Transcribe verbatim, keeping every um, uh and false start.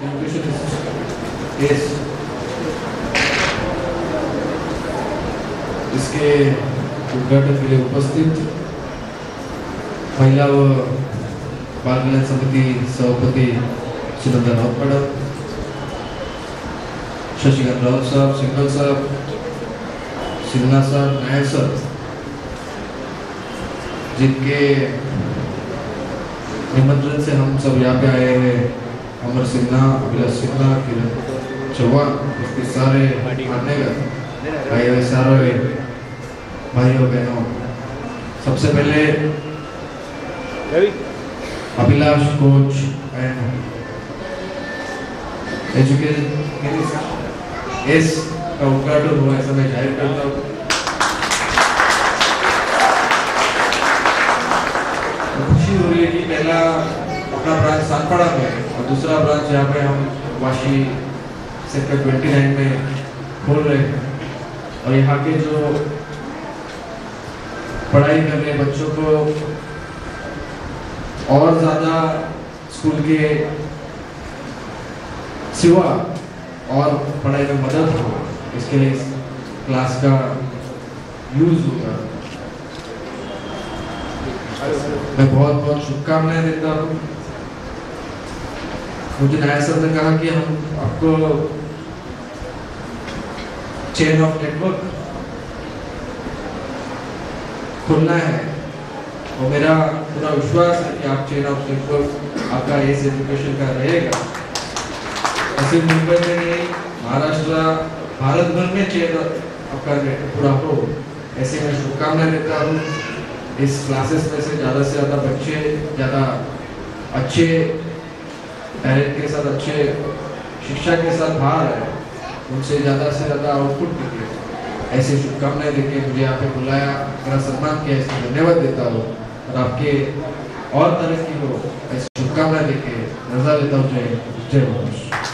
Education इस इसके उद्घाटन के लिए उपस्थित महिला व बाल कल्याण समिति सभापति सुनंदन राउत, शशिकांत राउत साहब, सिंघल साहब, सिन्हा साहब, नायर साहब, जिनके निमंत्रण से हम सब यहाँ पे आए हैं, अमर सिन्हा, अभिलाष सिन्हा, किरण चौहान, इसके सारे भाई सारे भाइयों बहनों, सबसे पहले Abhilash coach and education S का उद्घाटन हुआ, ऐसा मैं जाहिर करता हूँ। खुशी हो रही है कि पहला अपना ब्रांच सातपाड़ा में और दूसरा ब्रांच यहाँ पे हम वाशी सेक्टर उनतीस में खोल रहे हैं, और यहाँ के जो पढ़ाई कर रहे बच्चों को और ज़्यादा स्कूल के सिवा और पढ़ाई में मदद हो, इसके लिए इस क्लास का यूज होगा। मैं बहुत बहुत शुभकामनाएं देता हूँ। मुझे नायर सर ने कहा कि हम आपको चेन ऑफ नेटवर्क खोलना है, और मेरा पूरा विश्वास है कि आप चेन ऑफ नेटवर्क आपका इस एजुकेशन का रहेगा। ऐसे मुंबई में नहीं, महाराष्ट्र, भारत भर में चेन आपका पूरा हो, ऐसे मैं शुभकामनाएं देता हूँ। इस क्लासेस में से ज़्यादा से ज़्यादा बच्चे ज़्यादा अच्छे टैलेंट के साथ, अच्छे शिक्षा के साथ बाहर आए, उनसे ज़्यादा से ज़्यादा आउटपुट निकले, ऐसे शुभकामनाएं देके मुझे यहाँ पे बुलाया, मेरा सम्मान किया, इसलिए धन्यवाद देता हूँ। और आपके और तरक्की हो ऐसी शुभकामनाएं देके रजा लेता हूँ। जय जय महाराष्ट्र।